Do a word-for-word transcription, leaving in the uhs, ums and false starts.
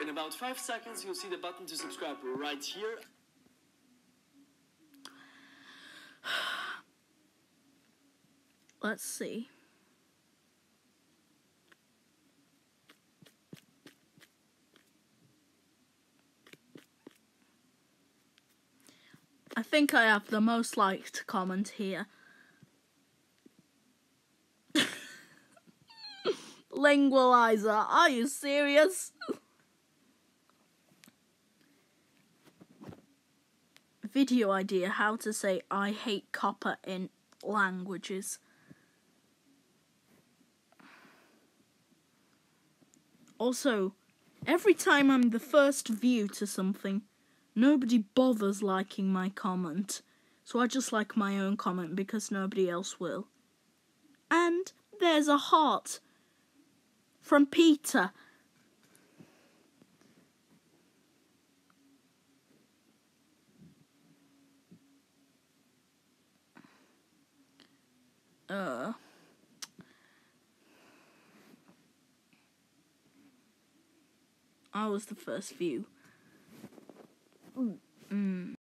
In about five seconds, you'll see the button to subscribe right here. Let's see. I think I have the most liked comment here. Lingualizer, are you serious? Video idea, how to say I hate copper in languages. Also, every time I'm the first view to something, nobody bothers liking my comment. So I just like my own comment because nobody else will. And there's a heart from Peter. Uh... I was the first view. Mm.